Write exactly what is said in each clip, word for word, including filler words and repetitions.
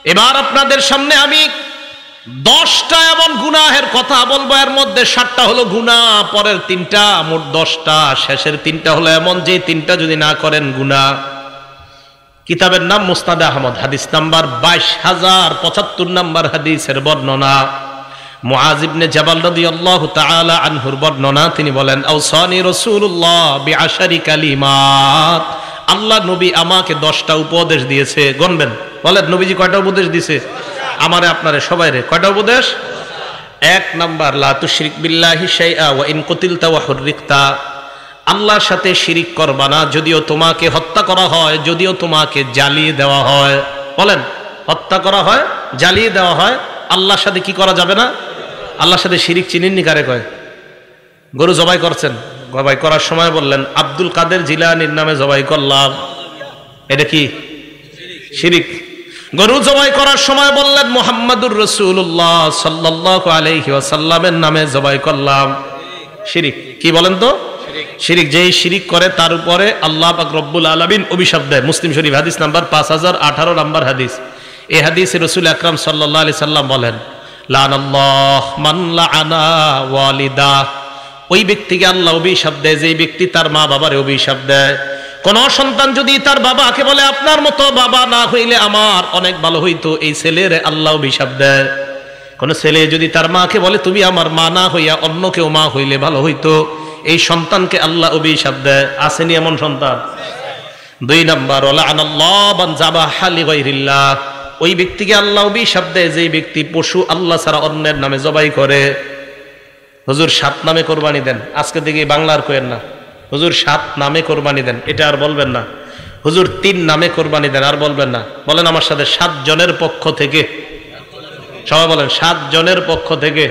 এবার আপনাদের সামনে আমি দশটা এমন গুনাহের কথা বলবো, এর মধ্যে সাতটা হলো গুনাহ, পরের তিনটা, মোট দশটা, শেষের তিনটা হলো এমন যে তিনটা যদি না করেন গুনাহ। কিতাবের নাম মুসনাদ আহমদ, হাদিস নাম্বার বাইশ হাজার পঁচাত্তর নাম্বার হাদিসের বর্ণনা। মুআজ ইবনে জাবাল রাদিয়াল্লাহু তাআলা আনহুর বর্ণনা, তিনি বলেন আওসানি রাসূলুল্লাহ বিআশারি কালিমাত, আল্লাহ নবী আমাকে দশটা উপদেশ দিয়েছে। গণবেন, বলেন নবীজি কয়টা উপদেশ দিয়েছে? আমারে আপনারে সবাইরে কয়টা উপদেশ? এক নাম্বার, লা তুশরিক বিল্লাহি শাইআ ওয়া ইন কুতিলতা ওয়া হুররিকতা, আল্লাহর সাথে শিরিক করবা না, যদিও তোমাকে হত্যা করা হয়, যদিও তোমাকে জ্বালিয়ে দেওয়া হয়। বলেন, হত্যা করা হয়, জ্বালিয়ে দেওয়া হয়, আল্লাহর সাথে কি করা যাবে না? আল্লাহর সাথে শিরিক চিনেননি কারে কয়? গরু জবাই করছেন, জবাই করার সময় বললেন আব্দুল কাদের জিলানীর নামে জবাই করলাম, এটা কি শিরিক? গরু জবাই করার সময় বললেন মুহাম্মাদুর রাসূলুল্লাহ সাল্লাল্লাহু আলাইহি ওয়াসাল্লামের নামে জবাই করলাম, শিরিক। কি বলেন তো? শিরিক। যেই শিরিক করে তার উপরে আল্লাহ পাক রব্বুল আলামিন অভিশাপ দেয়। মুসলিম শরীফ হাদিস নাম্বার পাঁচ হাজার আঠারো নাম্বার হাদিস। এই হাদিসে রাসূল আকরাম সাল্লাল্লাহু আলাইহি সাল্লাম বলেন, লানাল্লাহ মান লাআনা ওয়ালিদা, ওই ব্যক্তিকে আল্লাহ অভিশাপ দেয় যেই ব্যক্তি তার মা বাবারে অভিশাপ দেয়। কোন সন্তান যদি তার বাবাকে বলে আপনার মতো বাবা না হইলে আমার অনেক ভালো হইতো, এই ছেলের আল্লাহ অভিশাপ দেয়। কোন ছেলে যদি তার মাকে বলে তুমি আমার মা না হইয়া অন্য কেউ মা হইলে ভালো হইতো, এই সন্তানকে আল্লাহ অভিশাপ দেয়। আসেনি এমন সন্তান? দুই নাম্বার, লাআনাল্লাহ মান যাবাহা লিগাইরিল্লাহ, ওই ব্যক্তিকে আল্লাহ অভিশাপ দেয় যেই ব্যক্তি পশু আল্লাহ ছাড়া অন্যের নামে জবাই করে। হুজুর সাত নামে কোরবানি দেন, আজকে থেকে বাংলার কোয়েন না। হুজুর সাত নামে কোরবানি দেন, এটা আর বলবেন না। হুজুর তিন নামে কোরবানি দেন, আর বলবেন না। বলেন আমার সাথে, সাত জনের পক্ষ থেকে, সবাই বলেন, সাত জনের পক্ষ থেকে,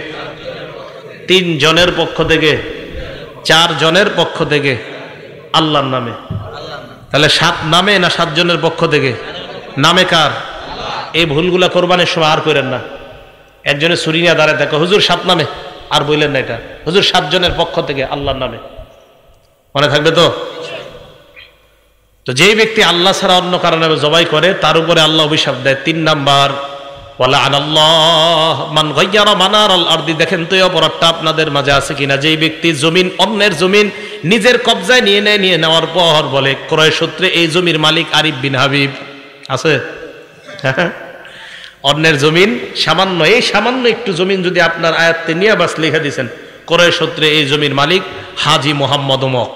তিন জনের পক্ষ থেকে, চার জনের পক্ষ থেকে, আল্লাহর নামে। তাহলে সাত নামে না সাত জনের পক্ষ থেকে? নামে কার? এই ভুলগুলা কোরবানির সময় আর করেন না। একজনে ছুরি নিয়ে দাঁড়ায় থাকে, হুজুর সাত নামে, আর বললেন না এটা, হুজুর সাত জনের পক্ষ থেকে আল্লাহর নামে। মনে থাকবে তো? তো যেই ব্যক্তি আল্লাহ ছাড়া অন্য কারণে জবাই করে তার উপরে আল্লাহ অভিশাপ দেয়। তিন নাম্বার, ওয়ালাআনাল্লাহ মান গায়্যারা মানারাল আরদি, দেখেন তো এই অপরাধটা আপনাদের মাঝে আছে কিনা। যেই ব্যক্তি জমিন, অন্যের জমিন নিজের কবজায় নিয়ে নেয়, নিয়ে নেওয়ার পর বলে ক্রয় সূত্রে এই জমির মালিক আরিফ বিন হাবিব। আছে? অন্যের জমিন সামান্য, এই সামান্য একটু জমিন যদি আপনার আয়াত্তে নিয়ে বাস লিখে দিয়েছেন, ক্রয় সূত্রে এই জমির মালিক হাজি মোহাম্মদ অমক,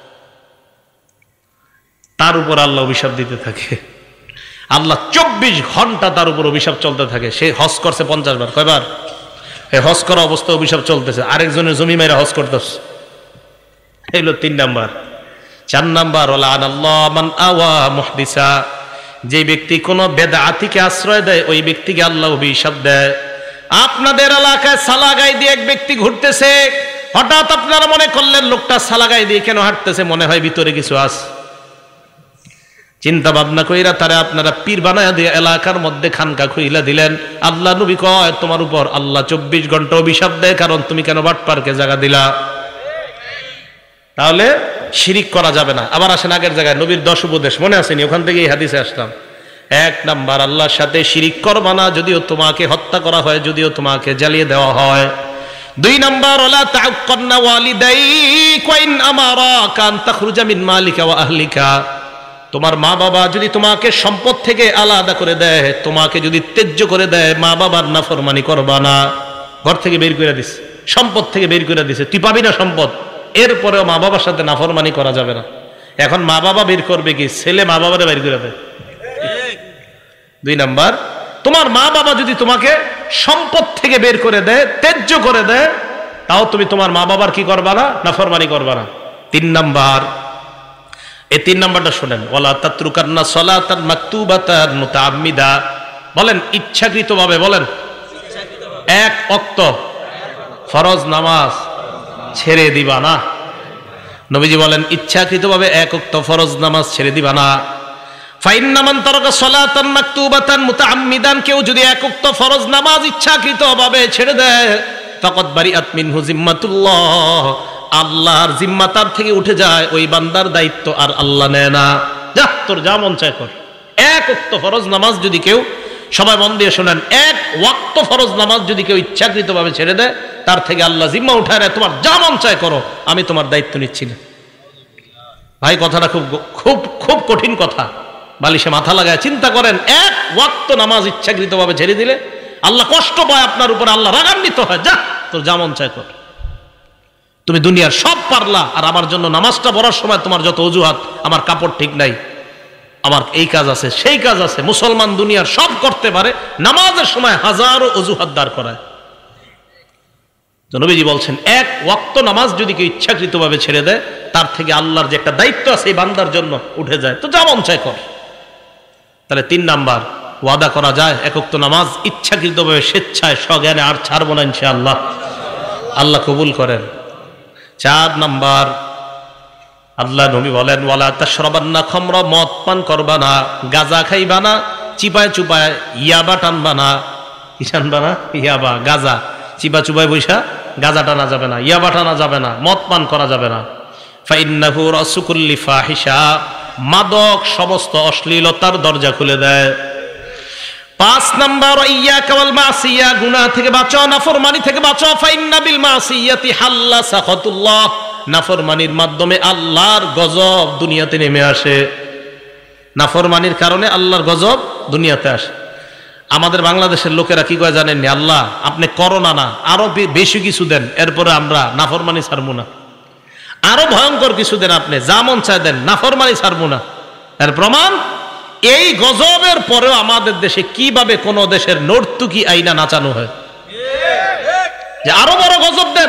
তার উপর আল্লাহ অভিশাপ দিতে থাকে। আল্লাহ চব্বিশ ঘন্টা তার উপর অভিশাপ চলতে থাকে। সে হজ করছে পঞ্চাশ বার, কয়বার? এই হজ করা অবস্থায় অভিশাপ চলতেছে, আরেকজনের জমি মেরে হজ করতেছে। এগুলো তিন নাম্বার। চার নাম্বার, লাআনাল্লাহ মান আওয়া মুহদিসা, যে ব্যক্তি কোন বেদাতিকে আশ্রয় দেয় ওই ব্যক্তিকে আল্লাহ অভিশাপ দেয়। আপনাদের এলাকায় সালাগাই দিয়ে এক ব্যক্তি ঘুরতেছে, হঠাৎ আপনারা মনে করলেন লোকটা সালাগাই দিয়ে কেন হাঁটতেছে, মনে হয় ভিতরে কিছু আছে। চিন্তা ভাবনা কইরা তারা আপনারা পীর বানায়া দিয়ে এলাকার মধ্যে খানকা খুইলা দিলেন। আল্লাহ নবী কয় তোমার উপর আল্লাহ চব্বিশ ঘন্টা অভিশাপ দেয়, কারণ তুমি কেন বাটপারকে জায়গা দিলা। তাহলে শিরিক করা যাবে না। আবার আসেন আগের জায়গায়, নবীর দশ উপদেশ মনে আসেনি? ওখান থেকে এই হাদিসে আসলাম। এক নাম্বার, আল্লাহর সাথে শিরিক করবা না, যদিও তোমাকে হত্যা করা হয়, যদিও তোমাকে জ্বালিয়ে দেওয়া হয়। দুই নাম্বার, ওয়ালা তাউক্কান্না ওয়ালিদাইক ওয়া ইন আমারাকা আন তাখরুজা মিন মালিকা ওয়া আহলিকা, তোমার মা বাবা যদি তোমাকে সম্পদ থেকে আলাদা করে দেয়, তোমাকে যদি ত্যায্য করে দেয়, মা বাবার নাফরমানি করবা না। ঘর থেকে বের করে দিছে, সম্পদ থেকে বের করে দিছে, তুই পাবি না সম্পদ, এরপরেও মা বাবার সাথে নাফরমানি করা যাবে না। এখন মা বাবা বের করবে কি? ছেলে মা বাবারে বের করে দেয়। দুই নাম্বার, তোমার মা বাবা যদি তোমাকে সম্পদ থেকে বের করে দেয়, ত্যায্য করে দেয়, তাও তুমি তোমার মা বাবার কি করবা না? নাফরমানি করবা না। তিন নাম্বার, এই তিন নাম্বারটা শুনেন, ওয়ালা তাতরুকান্না সালাতান মাকতুবাতান মুতাআম্মিদা, বলেন ইচ্ছাকৃতভাবে, বলেন এক ওয়াক্ত ফরজ নামাজ ছেড়ে দিবা না। নবীজি বলেন ইচ্ছাকৃতভাবে এক ওয়াক্ত ফরজ নামাজ ছেড়ে দিবা না। ফাইন্না মান তারাকা সালাতান মাকতুবাতান মুতাআম্মিদান, কেউ যদি এক ওয়াক্ত ফরজ নামাজ ইচ্ছাকৃতভাবে ছেড়ে দেয়, ফাকাদ বারিআত মিনহু জিম্মাতুল্লাহ, আল্লাহর জিম্মা তার থেকে উঠে যায়, ওই বান্দার দায়িত্ব আর আল্লাহ নেয় না। যা তোর যা মন চায় কর। এক ওয়াক্ত ফরজ নামাজ যদি কেউ সবাই মন দিয়ে শোনেন, এক ওয়াক্ত ফরজ নামাজ যদি কেউ ইচ্ছাকৃতভাবে ছেড়ে দেয়, তার থেকে আল্লাহ জিম্মা উঠায় নেয়, তোমার যা মন চায় করো, আমি তোমার দায়িত্ব নিচ্ছি না। ভাই কথাটা খুব খুব খুব কঠিন কথা, বালিশে মাথা লাগায় চিন্তা করেন। এক ওয়াক্ত নামাজ ইচ্ছাকৃতভাবে ছেড়ে দিলে আল্লাহ কষ্ট পায় আপনার উপরে, আল্লাহ রাগান্বিত হয়, যা তোর যা মন চায় কর। তুমি দুনিয়ার সব পারলা, আর আমার জন্য নামাজটা পড়ার সময় তোমার যত অজুহাত, আমার কাপড় ঠিক নাই, আমার এই কাজ আছে সেই কাজ আছে। মুসলমান দুনিয়ার সব করতে পারে, নামাজের সময় হাজারো অজুহাত দাঁড় করায়। তো নবীজি বলছেন, এক ওয়াক্ত নামাজ যদি কেউ ইচ্ছাকৃতভাবে ছেড়ে দেয়, তার থেকে আল্লাহর যে একটা দায়িত্ব আছে এই বান্দার জন্য উঠে যায়, তো যা মন চায় কর। তাহলে তিন নাম্বার, ওয়াদা করা যায় এক ওয়াক্ত নামাজ ইচ্ছাকৃতভাবে স্বেচ্ছায় সজ্ঞানে আর ছাড়বো না ইনশাআল্লাহ, আল্লাহ কবুল করেন। চার নাম্বার, আল্লাহ নবী বলেন, ওয়ালা তাশরাবান্না খামরা, মদ পান করবা না, গাঁজা খাইবা না, চিপায় চুপায় ইয়াবা টানবা না। কি টানবা না? ইয়াবা, গাঁজা। চিপা চুপায় বৈশা গাঁজা টানা যাবে না, ইয়াবা টানা যাবে না, মদ পান করা যাবে না। ফাইন্নাহু রাসু কুল্লি ফাহিশা, মাদক সমস্ত অশ্লীলতার দরজা খুলে দেয়। পাঁচ নাম্বার, ইয়াকা ওয়াল মাসিয়া, গুনাহ থেকে বাঁচো, নাফরমানি থেকে বাঁচো। ফাইন্না বিল মাসিয়াতি হাল্লা সাখাতুল্লাহ, নাফরমানির মাধ্যমে আল্লাহর গজব দুনিয়াতে নেমে আসে। নাফরমানির কারণে আল্লাহর গজব দুনিয়াতে আসে। আমাদের বাংলাদেশের লোকেরা কি কয় জানেননি? আল্লাহ আপনি করোনা না, আরো বেশি কিছু দেন, এরপরে আমরা নাফরমানি ছাড়বো না। আরো ভয়ঙ্কর কিছু দেন, আপনি যা মন চায় দেন, নাফরমানি ছাড়বো না। এর প্রমাণ, এই গজবের পরেও আমাদের দেশে কিভাবে কোন দেশের নর্তুকি আইনা নাচানো হয়, যে আরো বড় গজব দেন,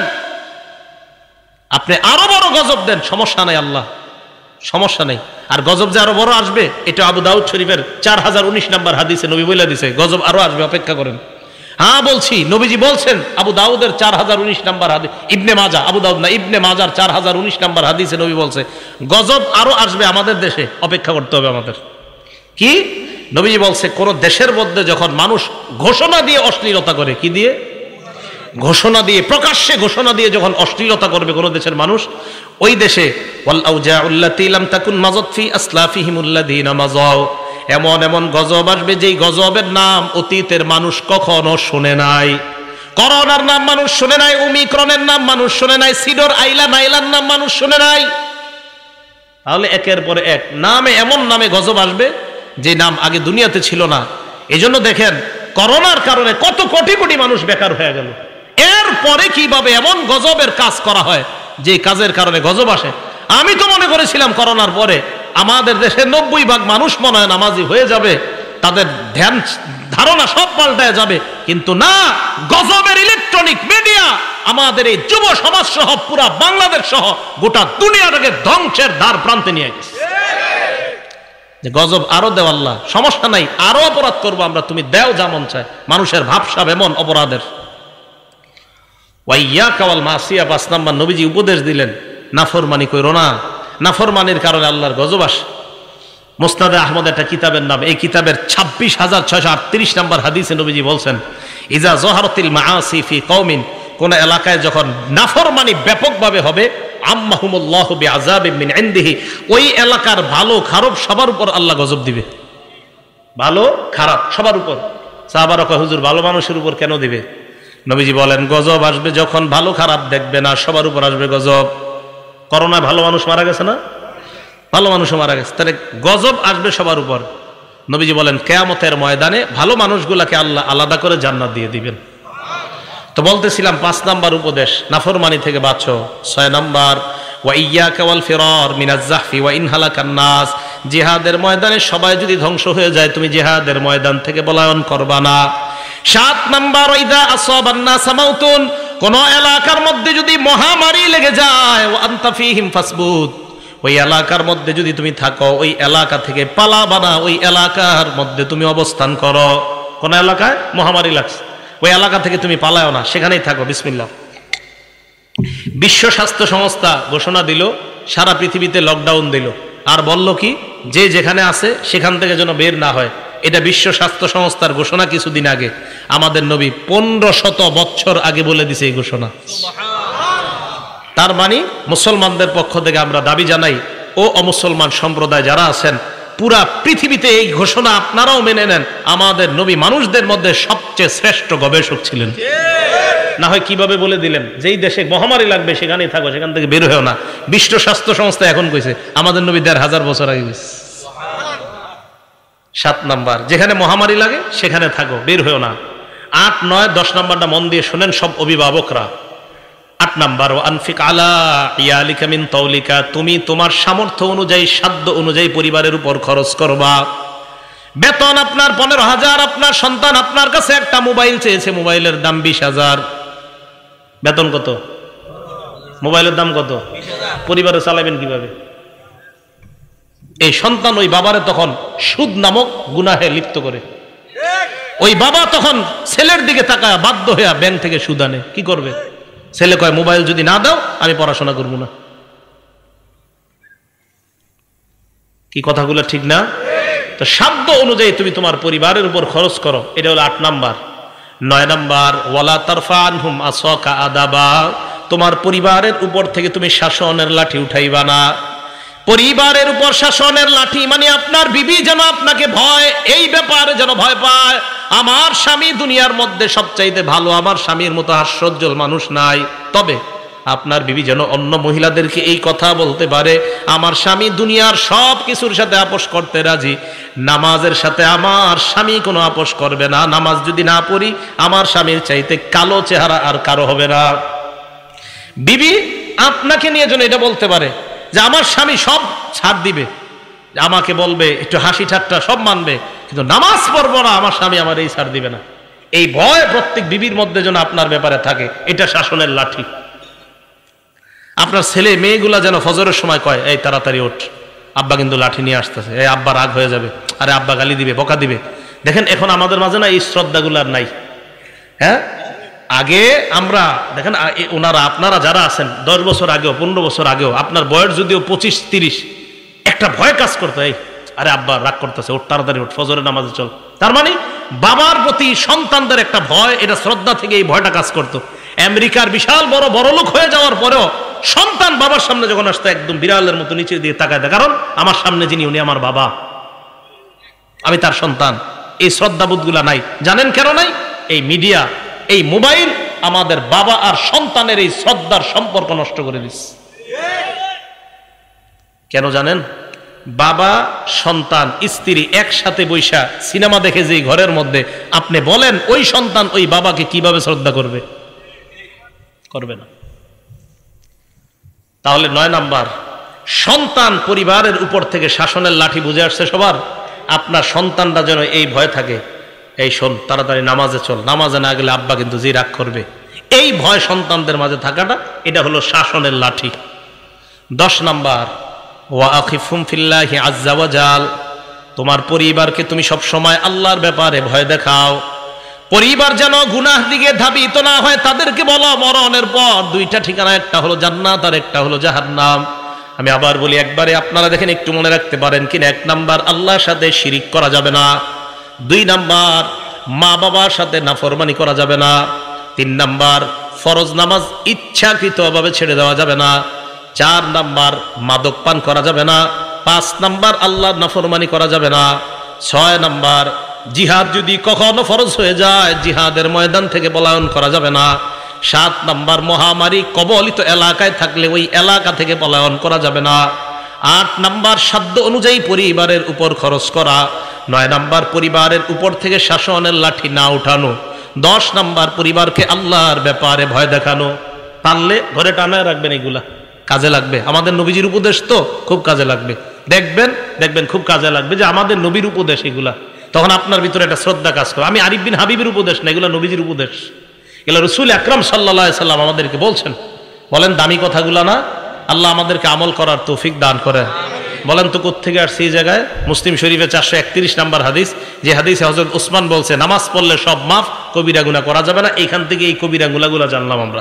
আপনি আরো বড় গজব দেন, সমস্যা নাই আল্লাহ, সমস্যা নেই। আর গজব যে আরো বড় আসবে, এটা আবু দাউদ শরীফের চার হাজার উনিশ নাম্বার হাদিসে নবী বলে দিছে, গজব আরো আসবে, অপেক্ষা করেন। হ্যাঁ বলছি, নবীজি বলছেন, আবু দাউদের চার হাজার উনিশ নাম্বার হাদিস, ইবনে মাজা, আবু দাউদ না, ইবনে মাজার চার হাজার উনিশ নাম্বার হাদিসে নবী বলছে, গজব আরো আসবে আমাদের দেশে, অপেক্ষা করতে হবে আমাদের। কি নবীজি বলছে, কোন দেশের মধ্যে যখন মানুষ ঘোষণা দিয়ে অশ্লীলতা করে, কি দিয়ে? ঘোষণা দিয়ে, প্রকাশ্যে ঘোষণা দিয়ে যখন অশ্লীলতা করবে কোন দেশের মানুষ, ওই দেশে ওয়াল আউজাউল্লাতী লাম তাকুন মাযাত ফি আসলাফিহিমুল্লাযীনা মাযাউ, এমন এমন গজব আসবে যেই গজবের নাম অতীতের মানুষ কখনো শুনে নাই। করোনার নাম মানুষ শুনে নাই, ওমিক্রনের নাম মানুষ শুনে নাই, সিডর আইলা নাইলার নাম মানুষ শুনে নাই। তাহলে একের পরে এক নামে এমন নামে গজব আসবে যে নাম আগে দুনিয়াতে ছিল না। এই জন্য দেখেন, করোনার কারণে কত কোটি কোটি মানুষ বেকার হয়ে গেল। এরপরে কিভাবে এমন গজবের কাজ করা হয় যে কাজের কারণে গজব আসে। আমি তো মনে করেছিলাম করোনার পরে আমাদের দেশে নব্বই ভাগ মানুষ মনে হয় নামাজি হয়ে যাবে, তাদের ধ্যান ধারণা সব পাল্টায় যাবে, কিন্তু না, গজবের ইলেকট্রনিক মিডিয়া আমাদের এই যুব সমাজ সহ পুরা বাংলাদেশ সহ গোটা দুনিয়াটাকে ধ্বংসের দ্বার প্রান্তে নিয়ে গেছে। যে গজব আরো দেও আল্লাহ, সমস্যা নাই, আরো অপরাধ করবো আমরা, তুমি দেও যেমন চায়। মানুষের ভাবসাব এমন অপরাধের। ওয়াইয়াকা ওয়াল মাসিয়া, পাঁচ নাম্বার নবীজি উপদেশ দিলেন, নাফরমানি কইরো না, নাফরমানির কারণে আল্লাহর গজব আসে। মুসনাদে আহমদ একটা কিতাবের নাম, এই কিতাবের ছাব্বিশ হাজার ছয়শো আটত্রিশ নাম্বার হাদিসে নবীজি বলছেন, ইজা জহারাতিল মাআসি ফি কওমিন, কোন এলাকায় যখন নাফরমানি ব্যাপকভাবে হবে, আম্মাহুমুল্লাহু বিআযাবিন মিন ইনদিহি, ওই এলাকার ভালো খারাপ সবার উপর আল্লাহ গজব দিবে। ভালো খারাপ সবার উপর। সাহাবারা কয়, হুজুর ভালো মানুষের উপর কেন দিবে? নবীজি বলেন, গজব আসবে যখন ভালো খারাপ দেখবে না, সবার উপর আসবে গজব। করোনায় ভালো মানুষ মারা গেছে না? ভালো মানুষও মারা গেছে, তাহলে গজব আসবে সবার উপর। নবীজি বলেন, কিয়ামতের ময়দানে ভালো মানুষগুলাকে আল্লাহ আলাদা করে জান্নাত দিয়ে দিবেন। তো বলতেছিলাম, পাঁচ নাম্বার উপদেশ, নাফরমানি থেকে বাঁচো। ছয় নাম্বার, ওয়া ইয়্যাকা ওয়াল ফিরার মিনাজ যাহফি ওয়া ইন হালাকান নাস, জিহাদের ময়দানে সবাই যদি ধ্বংস হয়ে যায়, তুমি জিহাদের ময়দান থেকে পলায়ন করবা না। সাত নাম্বার, ইযা আসাবান নাস মাউতুন, কোন এলাকার মধ্যে যদি মহামারী লেগে যায়, ওয়া আনতা ফীহিম ফাসবুত, ওই এলাকার মধ্যে যদি তুমি থাকো, ওই এলাকা থেকে পালাবা না, ওই এলাকার মধ্যে তুমি অবস্থান করো। কোন এলাকায় মহামারী লাগছে, ওই এলাকা থেকে তুমি পালাও না, সেখানেই থাকো। বিসমিল্লাহ। বিশ্ব স্বাস্থ্য সংস্থা ঘোষণা দিল, সারা পৃথিবীতে লকডাউন দিল, আর বলল কি, যে যেখানে আছে সেখান থেকে যেন বের না হয়। এটা বিশ্ব স্বাস্থ্য সংস্থার ঘোষণা কিছুদিন আগে। আমাদের নবী পনেরো শত বছর আগে বলে দিছে এই ঘোষণা। তার মানে মুসলমানদের পক্ষ থেকে আমরা দাবি জানাই, ও অমুসলমান সম্প্রদায় যারা আছেন, পুরা পৃথিবীতে এই ঘোষণা আপনারাও মেনে নেন, আমাদের নবী মানুষদের মধ্যে সবচেয়ে শ্রেষ্ঠ গবেষক ছিলেন। না হয় কিভাবে বলে দিলেন যেই দেশে মহামারী লাগবে সেখানেই থাকো, সেখান থেকে বের হয়েও না। বিশ্ব স্বাস্থ্য সংস্থা এখন কইছে আমাদের নবী দেড় হাজার বছর আগে কইছে। সাত নাম্বার, যেখানে মহামারী লাগে সেখানে থাকো, বের হয়েও না। আট নয় দশ নাম্বারটা মন দিয়ে শোনেন সব অভিভাবকরা। আট নাম্বার, ও আনফিক আলা ইয়ালিকা মিন তাওলিকা, তুমি তোমার সামর্থ্য অনুযায়ী সাধ্য অনুযায়ী পরিবারের উপর খরচ করবা। বেতন আপনার পনেরো হাজার, আপনার সন্তান আপনার কাছে একটা মোবাইল চেয়েছে, মোবাইলের দাম বিশ হাজার। বেতন কত? মোবাইলের দাম কত? পরিবারে চালাবেন কিভাবে? এই সন্তান ওই বাবারে তখন সুদ নামক গুনাহে লিপ্ত করে। ওই বাবা তখন ছেলের দিকে তাকায় বাধ্য হইয়া ব্যাংক থেকে সুদ আনে। কি করবে? ছেলে কয় মোবাইল যদি না দাও আমি পড়াশোনা করবো না। কি কথাগুলো ঠিক না? তো সাধ্য অনুযায়ী তুমি তোমার পরিবারের উপর খরচ করো, এটা হলো আট নাম্বার। নয় নাম্বার, ওয়ালা তারফা আনহুম আসাকা আদাবা, তোমার পরিবারের উপর থেকে তুমি শাসনের লাঠি উঠাইবা না। পরিবারের উপর শাসনের লাঠি মানে আপনার বিবি যেন আপনাকে ভয়, এই ব্যাপারে যেন ভয় পায়, আমার স্বামী দুনিয়ার মধ্যে সবচাইতে ভালো, আমার স্বামীর মতো হাস্যোজ্জ্বল মানুষ নাই। তবে আপনার বিবি যেন অন্য মহিলাদেরকে এই কথা বলতে পারে, আমার স্বামী দুনিয়ার সব কিছুর সাথে আপোষ করতে রাজি, নামাজের সাথে আমার স্বামী কোনো আপোষ করবে না। নামাজ যদি না পড়ি আমার স্বামীর চাইতে কালো চেহারা আর কারো হবে না। বিবি আপনাকে নিয়ে যেন এটা বলতে পারে যে আমার স্বামী সব ছাড় দিবে, আমাকে বলবে একটু হাসি ঠাট্টা সব মানবে, কিন্তু নামাজ পড়বো না, আমার স্বামী আমার এই ছাড় দিবে না। এই ভয় প্রত্যেক বিবির মধ্যে যেন আপনার ব্যাপারে থাকে, এটা শাসনের লাঠি। আপনার ছেলে মেয়েগুলা যেন ফজরের সময় কয় এই তাড়াতাড়ি ওঠ, আব্বা কিন্তু লাঠি নিয়ে আসতেছে, এই আব্বা রাগ হয়ে যাবে, আরে আব্বা গালি দিবে, বকা দিবে। দেখেন এখন আমাদের মাঝে না এই শ্রদ্ধাগুলো আর নাই। হ্যাঁ, আগে আমরা দেখেন ওনারা আপনারা যারা আছেন দশ বছর আগেও পনেরো বছর আগেও আপনার বয়স যদিও পঁচিশ তিরিশ, একটা ভয় কাজ করতো, এই আরে আব্বা রাগ করতেছে, ওঠ তাড়াতাড়ি ওঠ, ফজরের নামাজে চল। তার মানে বাবার প্রতি সন্তানদের একটা ভয়, এটা শ্রদ্ধা থেকে এই ভয়টা কাজ করতো। আমেরিকার বিশাল বড় বড় লোক হয়ে যাওয়ার পরেও সন্তান বাবার সামনে যখন আসতো একদম বিড়ালের মতো নিচের দিকে তাকায় দেয়, কারণ আমার সামনে যিনি উনি আমার বাবা, আমি তার সন্তান। এই শ্রদ্ধাবোধগুলা নাই। জানেন কেন নাই? এই মিডিয়া, এই মোবাইল আমাদের বাবা আর সন্তানের এই শ্রদ্ধার সম্পর্ক নষ্ট করে দিচ্ছে। কেন জানেন? বাবা সন্তান স্ত্রী একসাথে বৈশা সিনেমা দেখে যে ঘরের মধ্যে, আপনি বলেন ওই সন্তান ওই বাবাকে কিভাবে শ্রদ্ধা করবে? করবে না। তাহলে নয় নাম্বার, সন্তান পরিবারের উপর থেকে শাসনের লাঠি বুঝে আসছে সবার। আপনার সন্তানরা যেন এই ভয় থাকে, এই শোন তাড়াতাড়ি নামাজে চল, নামাজে না গেলে আব্বা কিন্তু যে রাগ করবে, এই ভয় সন্তানদের মাঝে থাকাটা, এটা হলো শাসনের লাঠি। দশ নাম্বার, ওয়া আখিফুম ফিল্লাহি আজ্জা ওয়া জাল, তোমার পরিবারকে তুমি সব সময় আল্লাহর ব্যাপারে ভয় দেখাও। পরিবার যেন গুনাহ দিকে ধাবিত না হয়। তাদেরকে বলো মরণের পর দুইটা ঠিকানা, একটা হলো জান্নাত আর একটা হলো জাহান্নাম। আমি আবার বলি একবারে, আপনারা দেখেন একটু মনে রাখতে পারেন কিনা। এক নাম্বার, আল্লাহর সাথে শিরিক করা যাবে না। দুই নাম্বার, মা বাবার সাথে নাফরমানি করা যাবে না। তিন নাম্বার, ফরজ নামাজ ইচ্ছাকৃতভাবে ছেড়ে দেওয়া যাবে না। চার নাম্বার, মাদক পান করা যাবে না। পাঁচ নাম্বার, আল্লাহর নাফরমানি করা যাবে না। ছয় নাম্বার, জিহাদ যদি কখনো ফরজ হয়ে যায় জিহাদের ময়দান থেকে পলায়ন করা যাবে না। সাত নাম্বার, মহামারী কবলিত এলাকায় থাকলে ওই এলাকা থেকে পলায়ন করা যাবে না। আট নাম্বার, সাধ্য অনুযায়ী পরিবারের উপর খরচ করা। নয় নাম্বার, পরিবারের উপর থেকে শাসনের লাঠি না উঠানো। দশ নাম্বার, পরিবারকে আল্লাহর ব্যাপারে ভয় দেখানো। পারলে ঘরে টানায় রাখবেন, এগুলা কাজে লাগবে। আমাদের নবীজির উপদেশ তো খুব কাজে লাগবে। দেখবেন দেখবেন খুব কাজে লাগবে যে আমাদের নবীর উপদেশ এগুলা, তখন আপনার ভিতরে একটা শ্রদ্ধা কাজ করে। আমি আরিফ বিন হাবিবের উপদেশ না, এগুলো নবীজির উপদেশ। এগুলো রসুল আকরাম সাল্লাল্লাহু আলাইহি সাল্লাম আমাদেরকে বলছেন। বলেন দামি কথাগুলা না? আল্লাহ আমাদেরকে আমল করার তৌফিক দান করেন। বলেন তো কোত্থেকে আসছে এই জায়গায়? মুসলিম শরীফে চারশো একত্রিশ নাম্বার হাদিস, যে হাদিসে হযরত উসমান বলছে নামাজ পড়লে সব মাফ, কবিরা গুনাহ করা যাবে না। এইখান থেকে এই কবিরা গুনাহগুলো জানলাম আমরা।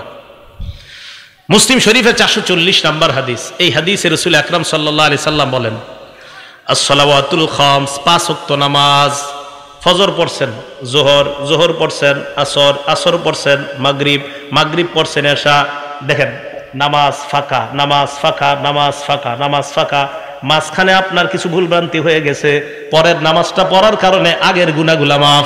মুসলিম শরীফে চারশো চল্লিশ নাম্বার হাদিস, এই হাদিসে রসুল আকরাম সাল্লাল্লাহু আলাইহি সাল্লাম বলেন as-salawatul khams, পাঁচ ওয়াক্ত নামাজ। ফজর পড়ছেন, জোহর, জোহর পড়ছেন, আসর, আসর পড়ছেন, মাগরিব, মাগরিব পড়ছেন, এশা। দেখেন নামাজ ফাঁকা, নামাজ ফাঁকা, নামাজ ফাঁকা, নামাজ ফাঁকা, মাঝখানে আপনার কিছু ভুলভ্রান্তি হয়ে গেছে, পরের নামাজটা পড়ার কারণে আগের গুনাহগুলা মাফ।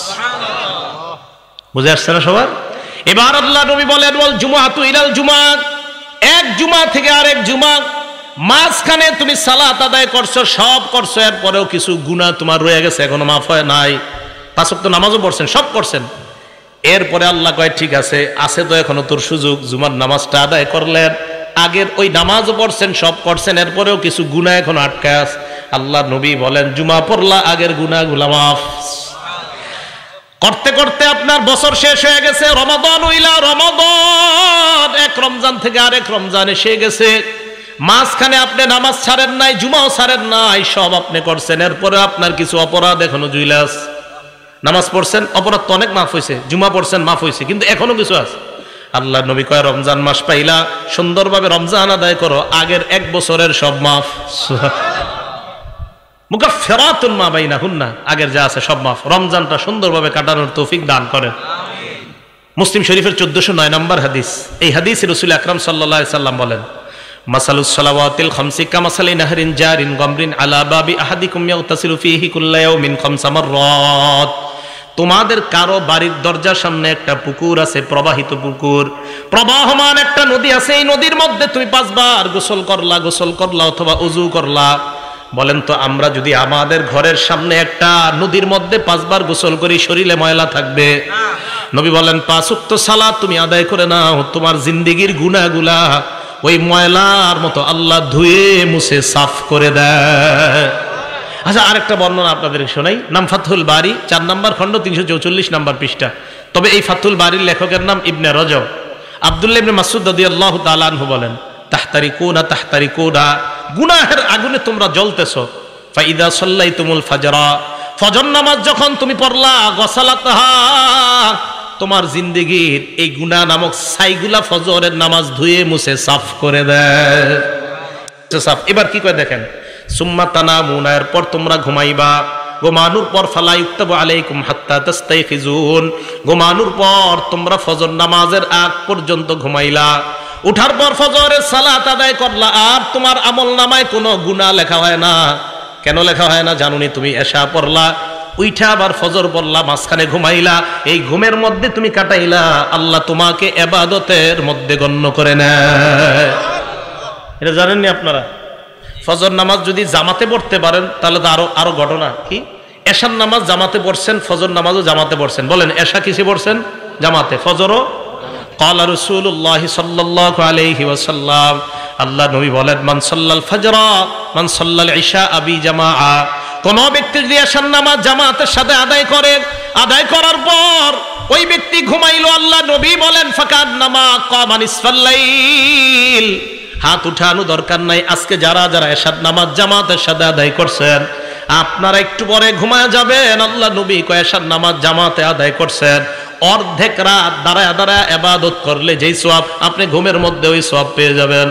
বুঝে আসছে না সবার? এবার আল্লাহ নবী বলেন ওয়াল জুমআতু ইলাল জুমআ, এক জুমা থেকে আরেক জুমা, মাঝখানে তুমি সালাত আদায় করছো, সব করছো, এরপরেও কিছু গুনাহ তোমার রয়ে গেছে, এখনো মাফ হয় নাই। পাঁচ ওয়াক্ত নামাজও পড়ছেন, সব করছেন, এরপরে আল্লাহ কয় ঠিক আছে, আছে তো এখনো তোর সুযোগ, জুমার নামাজটা আদায় করলেন, আগের ওই নামাজও পড়ছেন, সব করছেন, এরপরেও কিছু গুনাহ এখনো আটকায় আছে। আল্লাহ নবী বলেন জুমা পড়লা, আগের গুনাহগুলা মাফ। করতে করতে আপনার বছর শেষ হয়ে গেছে, রমাদান উইলা রমাদান, এক রমজান থেকে আরেক রমজান এসে গেছে, মাঝখানে আপনি নামাজ ছাড়েন নাই, জুমাও ছাড়েন নাই, সব আপনি করছেন, এরপরে আপনার কিছু অপরাধ এখনো জুইলাস। নামাজ পড়ছেন, অপরাধ তো অনেক মাফ হয়েছে, জুমা পড়ছেন মাফ হয়েছে, কিন্তু এখনো কিছু আছে। আল্লাহ নবী কয় রমজান মাস পাইলা, সুন্দরভাবে রমজান আদায় করো, আগের এক বছরের সব মাফ। মুকাফফিরাতুন মা বাইনাহুন্না, আগের যা আছে সব মাফ। রমজানটা সুন্দরভাবে কাটানোর তৌফিক দান করেন। মুসলিম শরীফের চোদ্দশো নয় নম্বর হাদিস, এই হাদিসে রাসূল আকরাম সাল্লাল্লাহু আলাইহি সাল্লাম বলেন মাসালুস সালাওয়াতিল খামসি কামাসালি নাহরিন জারিন গামরিন আলা বাবি আহাদিকুম ইয়াগতাসিলু ফীহি কুল্লা ইয়াউমিন খামসা মাররাত। তোমাদের কারো বাড়ির দরজার সামনে একটা পুকুর আছে, প্রবাহিত পুকুর, প্রবাহমান একটা নদী আছে, এই নদীর মধ্যে তুমি পাঁচবার গোসল করলা, গোসল করলা অথবা ওযু করলা। বলেন তো আমরা যদি আমাদের ঘরের সামনে একটা নদীর মধ্যে পাঁচবার গোসল করি, শরীরে ময়লা থাকবে? নবী বলেন পাঁচ ওয়াক্ত সালাত তুমি আদায় করে নাও, তোমার জিন্দেগীর গুনাহগুলা ওই ময়লার মতো আল্লাহ ধুয়ে মুছে সাফ করে দেয়। আচ্ছা, আরেকটা বর্ণনা আপনাদের শোনাই, নাম ফাতহুল বারি, চার নম্বর খণ্ড, তিনশো চৌচল্লিশ নম্বর পৃষ্ঠা। তবে এই ফাতহুল বারির লেখকের নাম ইবনে রজব। আব্দুল্লাহ ইবনে মাসউদ রাদিয়াল্লাহু তাআলা আনহু বলেন তাহতারিকুনা তাহতারিকুনা, গুনাহের আগুনে তোমরা জ্বলতেছো। ফাইদা সাল্লাইতুমুল ফাজরা, ফজর নামাজ যখন তুমি পড়লা, গসালাতহা, তোমার জিন্দেগীর এই গুনাহ নামক ছাইগুলা ফজরের নামাজ ধুয়ে মুছে সাফ করে দেয়। সাফ। এবার কি করে দেখেন, সুম্মা তানামুনা, এরপর তোমরা ঘুমাইবা, ঘুমানোর পর ফালা ইউক্তাবু আলাইকুম হাত্তা তাস্তাইখিজুন, ঘুমানোর পর তোমরা ফজর নামাজের আগ পর্যন্ত ঘুমাইলা, উঠার পর ফজরের সালাত আদায় করলা, আর তোমার আমল নামায় কোনো গুনাহ লেখা হয় না। কেন লেখা হয় না জানুনি? তুমি এশা পড়লা, উইঠা আবার ফজর পড়লা, মাঝখানে ঘুমাইলা, এই ঘুমের মধ্যে তুমি কাটাইলা, আল্লাহ তোমাকে ইবাদতের মধ্যে গণ্য করে নেয়। এটা জানেননি আপনারা? ফজর নামাজ যদি জামাতে পড়তে পারেন তাহলে তো আরো আরো ঘটনা কি, এশার নামাজ জামাতে পড়ছেন, ফজর নামাজও জামাতে পড়ছেন। বলেন এশা কিসে পড়ছেন? জামাতে, ফজরও। ক্বালা রাসূলুল্লাহ সাল্লাল্লাহু আলাইহি ওয়াসাল্লাম, আল্লাহ নবী বলেন মান সাল্লাল ফাজরা মান সাল্লাল ইশা আবি জামাআ, কোন ব্যক্তি যদি এশার নামাজ জামাতের সাথে আদায় করে, আদায় করার পর ওই ব্যক্তি ঘুমাইলো, আল্লাহ নবী বলেন ফাকান্নামা কামা নিসফাল লাইল। হাত উঠানো দরকার নাই, আজকে যারা যারা এশার নামাজ জামাতের সাথে আদায় করছেন, আপনারা একটু পরে ঘুমায় যাবেন। আল্লাহ নবী কয় এশার নামাজ জামাতে আদায় করছেন, অর্ধেক রাত দাঁড়ায় দাঁড়ায় ইবাদত করলে যেই সওয়াব, আপনি ঘুমের মধ্যে ওই সওয়াব পেয়ে যাবেন।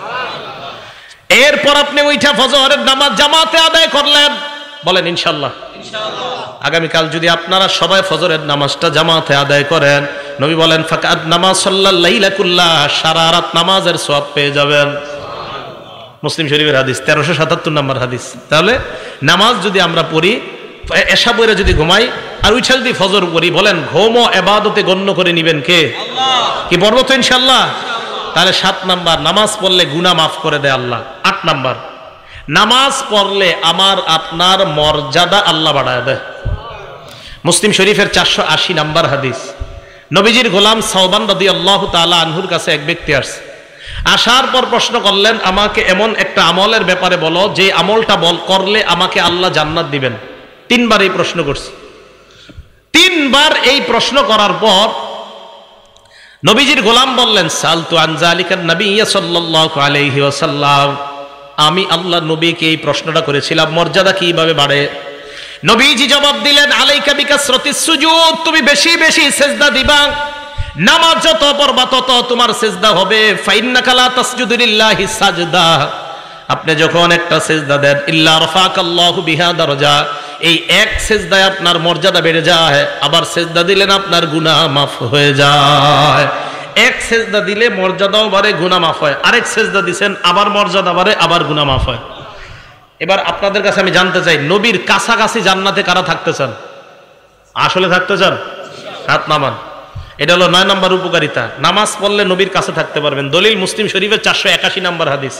এরপর আপনি ওইটা ফজরের নামাজ জামাতে আদায় করলেন, বলেন ইনশাআল্লাহ। আগামীকাল যদি আপনারা সবাই ফজরের নামাজটা জামাতে আদায় করেন, নবী বলেন ফাকাদ নামাজ সাল্লাল লাইলা কুল্লাহ, সারা রাত নামাজের সওয়াব পেয়ে যাবেন। মুসলিম শরীফের হাদিস, তেরোশো সাতাত্তর নম্বর হাদিস। তাহলে নামাজ যদি আমরা পড়ি, এশা পড়ে যদি ঘুমাই, আর উইঠা যদি ফজর পড়ি, বলেন ঘুম ও ইবাদতে গণ্য করে নিবেন কে? আল্লাহ। কি বলবো তো ইনশাআল্লাহ? তাহলে সাত নাম্বার, নামাজ পড়লে গুনাহ মাফ করে দেয় আল্লাহ। আট নাম্বার, নামাজ পড়লে আমার আপনার মর্যাদা আল্লাহ বাড়ায় দেয়। মুসলিম শরীফের চারশো আশি নাম্বার হাদিস, নবীজির গোলাম সাওবান রাদিয়াল্লাহু তাআলা আনহুর কাছে এক ব্যক্তি আসছে। আসার পর প্রশ্ন করলেন, আমাকে এমন একটা আমলের ব্যাপারে বলো যে আমলটা বল করলে আমাকে আল্লাহ জান্নাত দিবেন। তিনবার এই প্রশ্ন করছে। তিনবার এই প্রশ্ন করার পর নবীজির গোলাম বললেন সালতু আন যালিকা নবী সাল্লাল্লাহু আলাইহি ওয়াসাল্লাম, আমি আল্লাহ নবীকে এই প্রশ্নটা করেছিলাম মর্যাদা কিভাবে বাড়ে। নবীজি জবাব দিলেন আলাইকা বিকাসরাতিস সুজুদ, তুমি বেশি বেশি সিজদা দিবা, নামাজ যত পড়বা তত তোমার সিজদা হবে। ফাইন্নাকা লা তাসজুদু লিল্লাহি সাজদা, আপনি যখন একটা সিজদা দেন, ইল্লা রাফাকাল্লাহু বিহা দারাজা, এই এক সিজদায় আপনার মর্যাদা বেড়ে যায়। আবার সিজদা দিলেন আপনার গুনাহ মাফ হয়ে যায়। এক সিজদা দিলে মর্যাদাও বাড়ে, গুনাহ মাফ হয়। আরেক সিজদা দিবেন, আবার মর্যাদা বাড়ে, আবার গুনাহ মাফ হয়। এবার আপনাদের কাছে আমি জানতে চাই, নবীর কাছাকাছি জান্নাতে কারা থাকতে চান? আসলে থাকতে চান? হাত নামান। এটা হলো নয় নম্বর উপকারিতা, নামাজ পড়লে নবীর কাছে থাকতে পারবেন। দলিল মুসলিম শরীফের চারশো একাশি নম্বর হাদিস।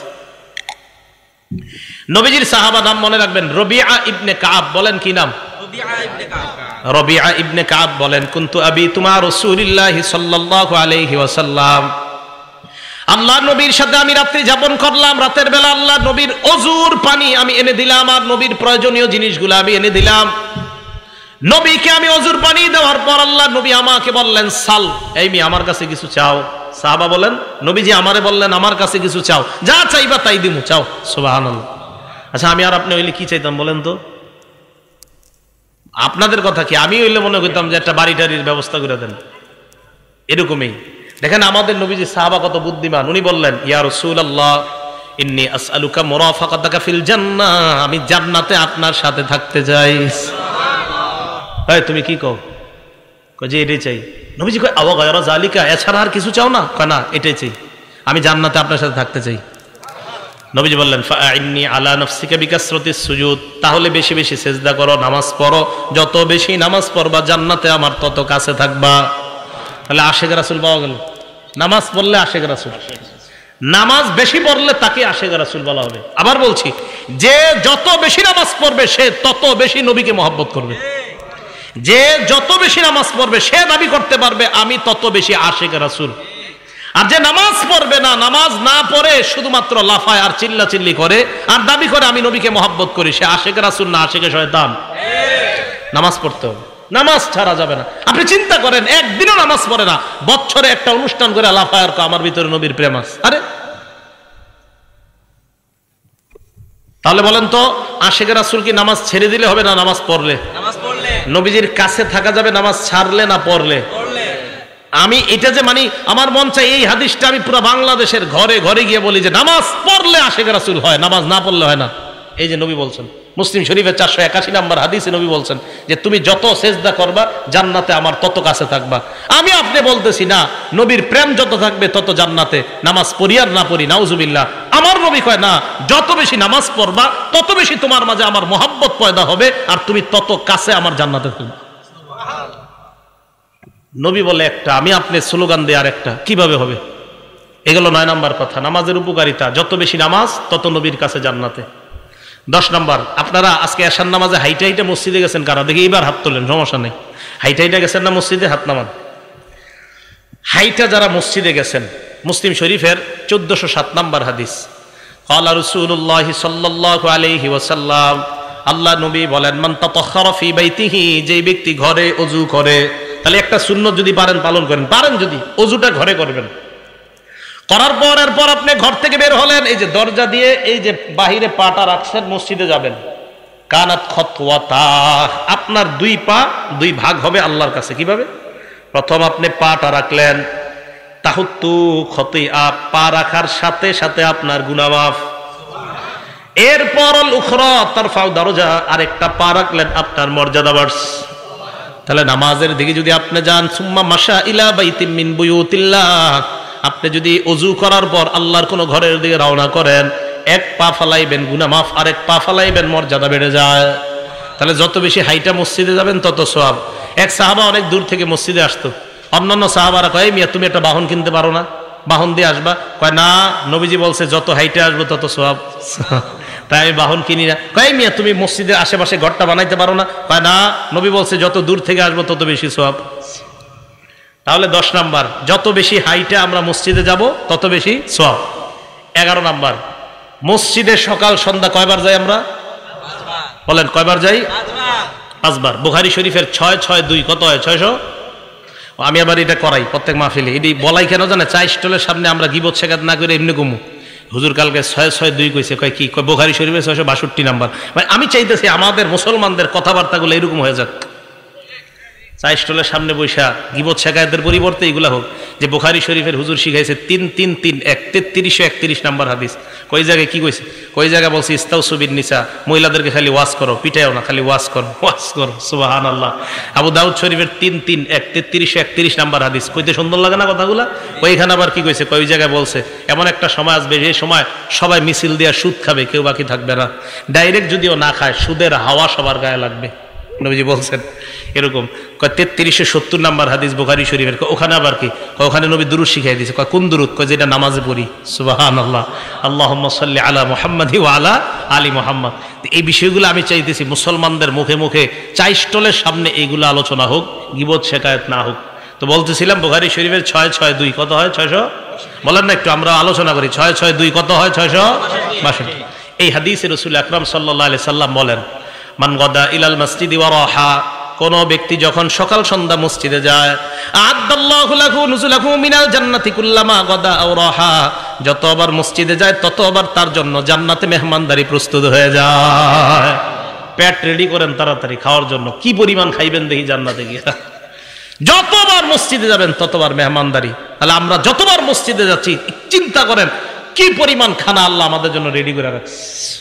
নবীজির সাহাবা নাম মনে রাখবেন, রবিআ ইবনে কাব। বলেন কি নাম? রবিআ ইবনে কাব বলেন, কুনতু আবিতু মা রাসূলিল্লাহি সাল্লাল্লাহু আলাইহি ওয়াসাল্লাম, আল্লাহ নবীর সাথে আমি রাত্রি যাপন করলাম। রাতের বেলা আল্লাহ নবীর ওযুর পানি আমি এনে দিলাম, আর নবীর প্রয়োজনীয় জিনিসগুলো আমি এনে দিলাম। নবীকে আমি ওযুর পানি দেওয়ার পর আল্লাহ নবী আমাকে বললেন, সাল, এই মি আমার কাছে কিছু চাও। সাহাবা বলেন, নবীজি আমারে বললেন আমার কাছে কিছু চাও, যা চাইবা তাই দিমু, চাও। সুবহানাল্লাহ। আচ্ছা আমি আর আপনি হইলে কি চাইতাম বলেন তো? আপনাদের কথা কি, আমি হইলে মনে করতাম যে একটা বাড়ি টাড়ির ব্যবস্থা করে দেন, এরকমই। দেখেন আমাদের নবীজি সাহাবা কত বুদ্ধিমান। উনি বললেন, ইয়া রাসূলুল্লাহ ইন্নী আসআলুকা মুরাফাকাতাকা ফিল জান্নাহ, আমি জান্নাতে আপনার সাথে থাকতে চাই। এই তুমি কি কও? কয় যে এটাই চাই। নবীজি কয় আওয়া গায়রা যালিকা, এছাড়া আর কিছু চাও না? কয় না, এটাই চাই, আমি জান্নাতে আপনার সাথে থাকতে চাই। নবীজি বললেন, ফাআইন্নী আলা নাফসিকা বিকাসরাতিস সুজুদ, তাহলে বেশি বেশি সিজদা করো, নামাজ পড়ো। যত বেশি নামাজ পড়বা জান্নাতে আমার তত কাছে থাকবা। তাহলে আশিক রাসূল পাওয়া গেল। নামাজ পড়লে আশিক রাসূল, নামাজ বেশি পড়লে তাকে আশিক রাসূল বলা হবে। আবার বলছি, যে যত বেশি নামাজ পড়বে সে তত বেশি নবীকে মহব্বত করবে। যে যত বেশি নামাজ পড়বে সে দাবি করতে পারবে আমি তত বেশি আশিক রাসূল। আর যে নামাজ পড়বে না, নামাজ না পড়ে শুধুমাত্র লাফায় আর চিল্লা চিল্লি করে আর দাবি করে আমি নবীকে মহব্বত করি, সে আশিক রাসূল না আশিকে শয়তান। নামাজ পড়তে হবে, নামাজ ছাড়া যাবে না। আপনি চিন্তা করেন, একদিনও নামাজ পড়ে না, বছরে একটা অনুষ্ঠান করে লাফায় আর আমার ভিতরে নবীর প্রেম আছে। আরে তাহলে বলেন তো, আশিক রাসূল কি নামাজ ছেড়ে দিলে হবে না নামাজ পড়লে? নামাজ পড়লে। নবীজির কাছে থাকা যাবে নামাজ ছাড়লে না পড়লে? আমি এটা যে মানি, আমার মন চাই এই হাদিসটা আমি পুরো বাংলাদেশের ঘরে ঘরে গিয়ে বলি যে নামাজ পড়লে আশিক রাসূল হয়, নামাজ না পড়লে হয় না। এই যে নবী বলছেন, মুসলিম শরীফের চারশো একাশি নম্বর হাদিসে নবী বলছেন যে তুমি যত সেজদা করবা জান্নাতে আমার তত কাছে থাকবা। আমি আপনি বলতেছি না, নবীর প্রেম যত থাকবে তত জান্নাতে, নামাজ পড়ি আর না পড়ি, নাউজুবিল্লাহ। আমার নবী কয় না, যত বেশি নামাজ পড়বা তত বেশি তোমার মাঝে আমার মহব্বত পয়দা হবে আর তুমি তত কাছে আমার জান্নাতে থাকবে। নবী বলে একটা, আমি আপনি স্লোগান দেয় আর একটা, কিভাবে হবে? এগুলো নয় নাম্বার কথা, নামাজের উপকারিতা। যত বেশি নামাজ তত নবীর কাছে জান্নাতে। দশ নাম্বার, আপনারা আজকে এশার নামাজে হাইটা হাইটা মসজিদে গেছেন কারা? দেখি এবার হাত তোলেন, সমস্যা নেই। হাইটা হাইটা গেছেন না মসজিদে? হাত নামান। হাইটা যারা মসজিদে গেছেন, মুসলিম শরীফের চোদ্দশো সাত নাম্বার হাদিস, ক্বালা রাসূলুল্লাহ সাল্লাল্লাহু আলাইহি ওয়াসাল্লাম, আল্লাহ নবী বলেন, মান তাতাহহারা ফি বাইতিহি, যে ব্যক্তি ঘরে ওযু করে, তাহলে একটা সুন্নত যদি পারেন পালন করেন, পারেন যদি ওযুটা ঘরে করবেন। করার পর এরপর আপনি ঘর থেকে বের হলেন, এই যে দরজা দিয়ে এই যে বাহিরে পাটা রাখছেন, মসজিদে যাবেন। কানাত খতওয়াতা, আপনার দুই পা দুই ভাগ হবে আল্লাহর কাছে। কিভাবে? প্রথম আপনি পাটা রাখলেন, তাহুত্তু খতিআ, পা রাখার সাথে সাথে আপনার গুনাহ মাফ। এরপর আল উখরা তারফাউ দারজা, আরেকটা পা রাখলেন, আপনার মর্যাদা বাড়ছে। তাহলে নামাজের দিকে যদি আপনি যান, সুম্মা মাশা ইলা বাইতিম মিন বুয়ুতিল্লাহ, আপনি যদি ওযু করার পর আল্লাহর কোন ঘরের দিকে রওনা করেন, এক পা ফালাইবেন গুনাহ মাফ, আর এক পা ফালাইবেন মর্যাদা বেড়ে যায়। তাহলে যত বেশি হাইটা মসজিদে যাবেন তত সওয়াব। এক সাহাবা অনেক দূর থেকে মসজিদে আসতো, অন্যান্য সাহাবারা কয়, মিয়া তুমি একটা বাহন কিনতে পারো না, বাহন দিয়ে আসবা? কয় না, নবীজি বলছে যত হাইটে আসবো তত সওয়াব, তাই আমি বাহন কিনি না। কয় মিয়া তুমি মসজিদের আশেপাশে ঘরটা বানাইতে পারো না? কয় না, নবী বলছে যত দূর থেকে আসবো তত বেশি সওয়াব। তাহলে দশ নাম্বার, যত বেশি হাইটে আমরা মসজিদে যাব তত বেশি সওয়াব। এগারো নাম্বার, মসজিদে সকাল সন্ধ্যা কয়বার যাই আমরা? বলেন কয়বার যাই? পাঁচবার। বুখারী শরীফের ছয় ছয় দুই কত হয়? ছয়শো। আমি আবার এটা করাই প্রত্যেক মাহফিলে। এটি বলাই কেন জানে? চা স্টলের সামনে আমরা গিবত শেখাত না করে এমনি কমু। হুজুর কালকে ছয় ছয় দুই কইছে, কয় কি? কয় বুখারী শরীফের ছয়শো বাষট্টি নাম্বার। মানে আমি চাইতেছি আমাদের মুসলমানদের কথাবার্তাগুলো এরকম হয়ে যাক, চা স্টলের সামনে বৈশা গিবত শেখায়তের পরিবর্তে এগুলা হোক। যে বুখারী শরীফের হুজুর শিখাইছে তিন তিন তিন এক তেত্রিশশো একত্রিশ নাম্বার হাদিস। কই জায়গায় কি কইছে? কই জায়গায় বলছে ইস্তাউসু বিন নিসা, মহিলাদেরকে খালি ওয়াজ করো, পিটাইও না, খালি ওয়াজ করো, ওয়াজ করো। সুবহানাল্লাহ। আবু দাউদ শরীফের তিন তিন এক তেত্রিশশো একত্রিশ নাম্বার হাদিস। কইতে সুন্দর লাগে না কথাগুলা? ওইখানে আবার কি কইছে? কই জায়গায় বলছে এমন একটা সময় আসবে যে সময় সবাই মিছিল দিয়ে সুদ খাবে, কেউ বাকি থাকবে না। ডাইরেক্ট যদিও না খায়, সুদের হাওয়া সবার গায়ে লাগবে, নবীজি বলছেন এরকম। কয় তেত্রিশশো সত্তর নাম্বার হাদিস বুখারী শরীফের। ওখানে আবার কি? ওখানে নবী দুরূদ শিখাই দিয়েছে। কয় কোন দুরূদ? কয় যেটা নামাজে পড়ি। সুবহানাল্লাহ। আল্লাহুম্মা সাল্লি আলা মুহাম্মাদি ওয়া আলা আলি মুহাম্মাদ। এই বিষয়গুলো আমি চাইতেছি মুসলমানদের মুখে মুখে চাই স্টলের সামনে এইগুলো আলোচনা হোক, গীবত শেখায়ত না হোক। তো বলতেছিলাম বুখারী শরীফের ছয় ছয় দুই কত হয়? ছয়শো বলেন না একটু, আমরা আলোচনা করি। ছয় ছয় দুই কত হয়? ছয়শো বাষট্টি। এই হাদিসে রাসূল আকরাম সাল্লাল্লাহু আলাইহি সাল্লাম বলেন, মান গাদা ইলাল মসজিদি ওয়া রাহা, কোন ব্যক্তি যখন সকাল সন্ধ্যা মসজিদে যায়, আ'আদাল্লাহু লাহু নুজুলাহু মিনাল জান্নাতি কুল্লামা গাদা আও রাহা, যতবার মসজিদে যায় ততবার তার জন্য জান্নাতে মেহমানদারি প্রস্তুত হয়ে যায়। পেট রেডি করেন তাড়াতাড়ি খাওয়ার জন্য। কি পরিমাণ খাইবেন দেখি জান্নাতে গিয়ে। যতবার মসজিদে যাবেন ততবার মেহমানদারি। তাহলে আমরা যতবার মসজিদে যাচ্ছি চিন্তা করেন কি পরিমাণ খানা আল্লাহ আমাদের জন্য রেডি করে রাখছে।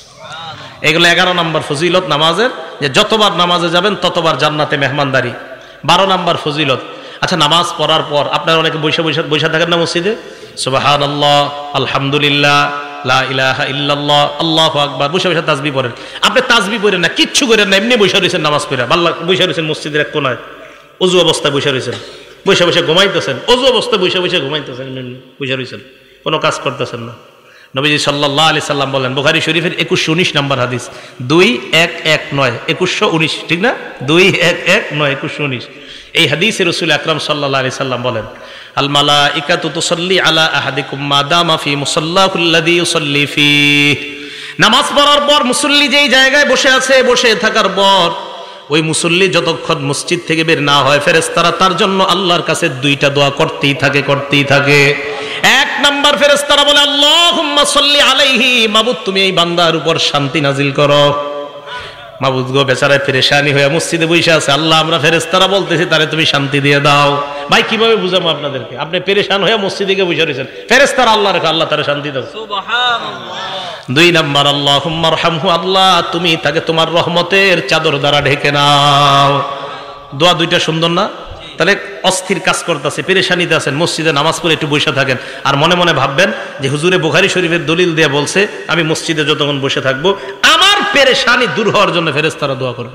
এগুলো এগারো নম্বর ফজিলত নামাজের, যে যতবার নামাজে যাবেন ততবার জান্নাতে মেহমানদারি। বারো নম্বর ফজিলত, আচ্ছা নামাজ পড়ার পর আপনারা অনেকে বৈশা বৈশা বৈশা থাকেন না মসজিদে? সুবহানাল্লাহ, আলহামদুলিল্লাহ, লা ইলাহা ইল্লাল্লাহ, আল্লাহু আকবার, বৈশা বৈশা তাসবিহ পড়েন। আপনি তাসবিহ পড়েন না, কিচ্ছু করেন না, এমনি বৈশা রয়েছেন নামাজ পড়া। আল্লাহ বৈশা রয়েছেন মসজিদের এক কোনায়, অজু অবস্থায় বৈশা রয়েছেন, বৈশা বৈশা ঘুমাইতেছেন, অজু অবস্থায় বৈশা বৈশা ঘুমাইতেছেন, বৈশা রয়েছেন, কোনো কাজ করতেছেন না। নবীজি সাল্লাল্লাহু আলাইহি সাল্লাম বলেন, বুখারী শরীফের একুশশো উনিশ নম্বর হাদিস, দুই এক এক নয় একুশশো উনিশ, ঠিক না? দুই এক এক নয় একুশশো উনিশ। এই হাদিসে রাসূল আকরাম সাল্লাল্লাহু আলাইহি সাল্লাম বলেন, আল মালাইকাতু তুসাল্লি আলা আহাদিকুম মা দামা ফি মুসাল্লাহুল্লাযী ইউসাল্লি ফীহ। নামাজ পড়ার পর মুসল্লি যেই জায়গায় বসে আছে, বসে থাকার পর ওই মুসল্লি যতক্ষণ মসজিদ থেকে বের না হয়, ফেরেশতারা তার জন্য আল্লাহর কাছে দুইটা দোয়া করতেই থাকে, করতেই থাকে। এক নাম্বার ফেরেশতারা বলে, আল্লাহুম্মা সাল্লি আলাইহি, মাবুদ তুমি এই বান্দার উপর শান্তি নাজিল করো। মাবুদ গো, বেচারায় পেরেশানি হয়ে মসজিদে বসে আছে, আল্লাহ আমরা ফেরেশতারা বলতেছি তারে তুমি শান্তি দিয়ে দাও। ভাই কিভাবে বুঝাবো আপনাদেরকে? আপনি পেরেশান হয়ে মসজিদে গিয়ে বসে রয়েছেন, ফেরেশতারা আল্লাহ রেখে আল্লাহ তারে শান্তি দাও। সুবহানাল্লাহ। দুই নাম্বার, আল্লাহুম্মা আরহামহু, আল্লাহ তুমি তাকে তোমার রহমতের চাদর দ্বারা ঢেকে নাও। দোয়া দুইটা সুন্দর না? তাহলে অস্থির কাজ করতেছে, পেরেশানিতে আছেন, মসজিদে নামাজ পড়ে একটু বসে থাকেন, আর মনে মনে ভাববেন যে হুজুরে বুখারী শরীফের দলিল দিয়ে বলছে আমি মসজিদে যতক্ষণ বসে থাকবো আমার পেরেশানি দূর হওয়ার জন্য ফেরেশতারা দোয়া করবে।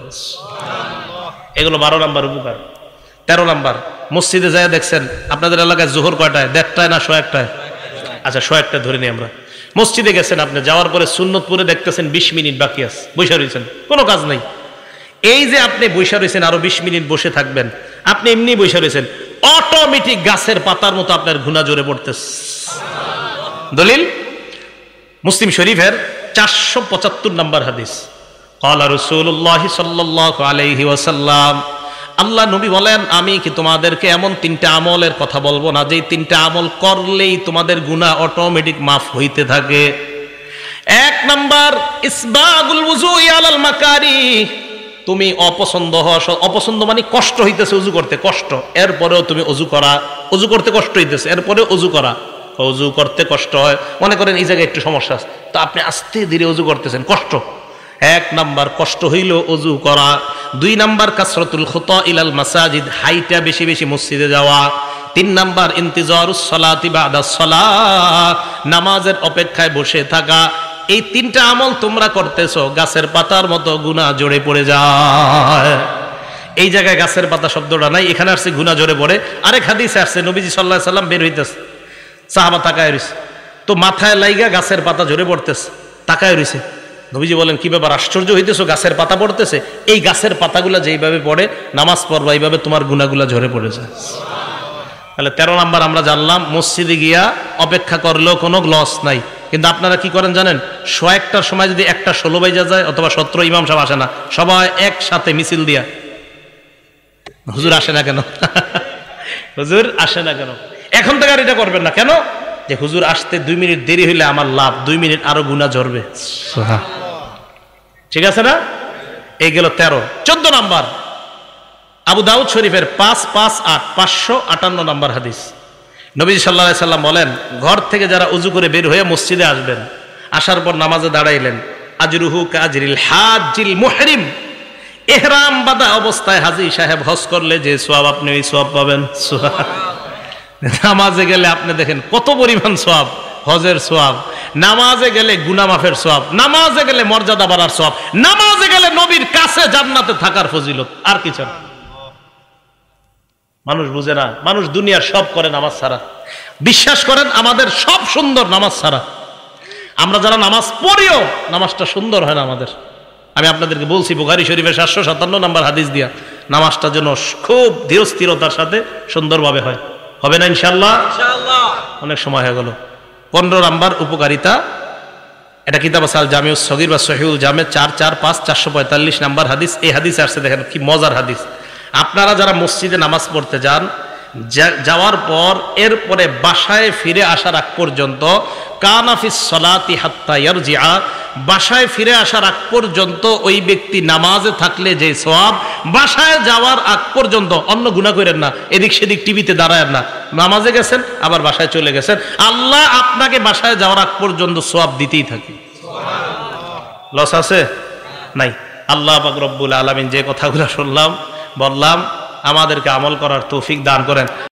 এগুলো বারো নাম্বার উপকার। তেরো নাম্বার, মসজিদে যায় দেখছেন আপনাদের এলাকায় জোহর কয়টায়? দেড়টায় না শো একটায়? আচ্ছা শো একটা ধরে নিই আমরা। মসজিদে গেছেন আপনি, যাওয়ার পরে সুন্নত পড়ে দেখতেছেন বিশ মিনিট বাকি আছে, বসে রয়েছেন, কোনো কাজ নাই। এই যে আপনি বসে রয়েছেন, আরো বিশ মিনিট বসে থাকবেন, আপনি এমনি বসে রয়েছেন, অটোমেটিক গাছের পাতার মতো আপনার ঘুণা জোরে পড়তেছে। দলিল মুসলিম শরীফের চারশো পঁচাত্তর নম্বর হাদিস। ক্বালা রাসূলুল্লাহ সাল্লাল্লাহু আলাইহি ওয়াসাল্লাম, আল্লাহ নবী বলেন, আমি কি তোমাদেরকে এমন তিনটা আমলের কথা বলবো না যে তিনটা আমল করলেই তোমাদের গুনাহ অটোমেটিক মাফ হইতে থাকে? এক নাম্বার, ইসবাগুল ওযুই আলাল মাকারিহ, তুমি অপছন্দ হওয়া, অপছন্দ মানে কষ্ট হইতেছে অজু করতে, কষ্ট, এরপরেও তুমি অজু করা, অজু করতে কষ্ট হইতেছে এরপরে অজু করা। অজু করতে কষ্ট হয়, মনে করেন এই জায়গায় একটু সমস্যা আছে, তো আপনি আস্তে ধীরে অজু করতেছেন, কষ্ট। এক নাম্বার কষ্ট হইল অজু করা। দুই নাম্বার, কাসরাতুল খুতা ইলাল মাসাজিদ, হাইটা বেশি বেশি মসজিদে যাওয়া। তিন নাম্বার, ইন্তিজারুস সালাতি বাদাস সালাহ, নামাজের অপেক্ষায় বসে থাকা। এই তিনটা আমল তোমরা করতেছো, গাছের পাতার মতো গুনাহ জড়ে পড়ে যায়। এই জায়গায় গাছের পাতা শব্দটা নাই, এখানে আসছে গুনাহ জড়ে পড়ে। আরেক হাদিসে আসছে নবীজি সাল্লাল্লাহু আলাইহি সাল্লাম বের হইতেছে, সাহাবা তাকায় রইছে, তো মাথায় লাইগা গাছের পাতা জড়ে পড়তেছে, তাকায় রইছে। নবীজি বলেন, কি ব্যাপার, আশ্চর্য হইতেছো, গাছের পাতা পড়তেছে? এই গাছের পাতাগুলা যেইভাবে পড়ে নামাজ পড়বা এইভাবে তোমার গুনাহগুলা ঝরে পড়ে যায়। তাহলে তেরো নাম্বার আমরা জানলাম, মসজিদে গিয়া অপেক্ষা করলেও কোনো লস নাই। কিন্তু আপনারা কি করেন জানেন? শো একটার সময় যদি একটা ষোলো বাইজা যায় অথবা সতেরো, ইমাম সাহেব আসে না, সবাই একসাথে মিছিল দিয়া, হুজুর আসে না কেন? হুজুর আসে না কেন? এখন থেকে আর এটা করবেন না। কেন? যে হুজুর আসতে দুই মিনিট দেরি হইলে আমার লাভ, দুই মিনিট আরো গুনাহ ঝরবে। ঠিক আছে না? এই গেল তেরো। চোদ্দ নাম্বার, আবু দাউদ শরীফের পাঁচ পাঁচ আট পাঁচশো আটান্ন নাম্বার হাদিস। নবী সাল্লাল্লাহু আলাইহি সাল্লাম বলেন, ঘর থেকে যারা উজু করে বের হয়ে মসজিদে আসবেন, আসার পর নামাজে দাঁড়াইলেন, আজরুহু কাজরিল হাজিল মুহরিম, ইহরাম বাঁধা অবস্থায় হাজী সাহেব হজ করলে যে সওয়াব আপনি ওই সওয়াব পাবেন। নামাজে গেলে আপনি দেখেন কত পরিমাণ সওয়াব, হজের সওয়াব, নামাজে গেলে গুনাহ মাফের সওয়াব, নামাজে গেলে মর্যাদা বাড়ার সওয়াব, নামাজে গেলে নবীর কাছে জান্নাতে থাকার ফজিলত, আর কিছু না। মানুষ বুঝে না, মানুষ দুনিয়ার সব করে নামাজ ছাড়া। বিশ্বাস করেন আমাদের সব সুন্দর নামাজ ছাড়া। আমরা যারা নামাজ পড়িও নামাজটা সুন্দর হয় না আমাদের। আমি আপনাদেরকে বলছি বুখারী শরীফের সাতশো সাতান্ন নম্বর হাদিস দিয়া, নামাজটা যেন খুব ধীরস্থিরতার সাথে সুন্দরভাবে হয়। হবে না ইনশাআল্লাহ? অনেক সময় হয়ে গেল। পনেরো নাম্বার উপকারিতা, এটা কিতাব আছে আল জামিউস সগীর বা সহিহুল জামে চার চার পাঁচ চারশো পঁয়তাল্লিশ নাম্বার হাদিস। এই হাদিসে আসছে, দেখেন কি মজার হাদিস। আপনারা যারা মসজিদে নামাজ পড়তে যান, যাওয়ার পর এরপরে বাসায় ফিরে আসার আগ পর্যন্ত, কানাফিস সালাতি হাত্তা ইয়ারজিআ, বাসায় ফিরে আসার আগ পর্যন্ত ওই ব্যক্তি নামাজে থাকলে যে সওয়াব, বাসায় যাওয়ার আগ পর্যন্ত অন্য গুনাহ করেন না, এদিক সেদিক টিভিতে দাঁড়ায়েন না, নামাজে গেছেন আবার বাসায় চলে গেছেন, আল্লাহ আপনাকে বাসায় যাওয়ার আগ পর্যন্ত সওয়াব দিতেই থাকে। লস আছে নাই? আল্লাহ পাক রব্বুল আলামিন যে কথাগুলো শুনলাম বললাম, আমাদেরকে আমল করার তৌফিক দান করেন।